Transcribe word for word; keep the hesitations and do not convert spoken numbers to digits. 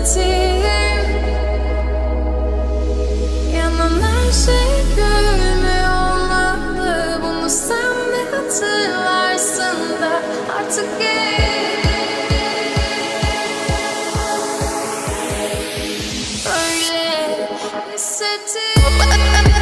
hissettiğim, yanan her şey gülme olmalı. Bunu sen de hatırlarsın da artık gel. Öyle hissettiğim.